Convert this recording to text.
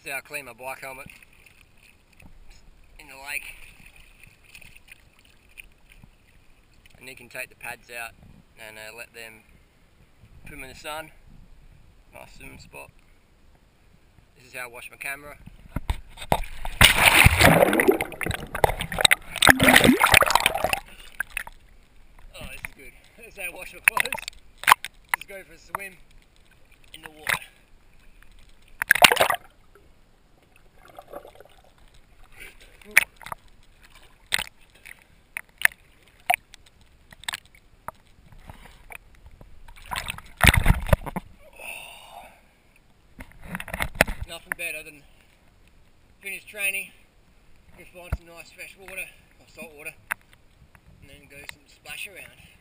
That's how I clean my bike helmet in the lake. And you can take the pads out and let them put them in the sun. Nice swimming spot. This is how I wash my camera. Oh, this is good. This is how I wash my clothes. Just go for a swim in the water. Nothing better than finish training, go find some nice fresh water or salt water, and then go some splash around.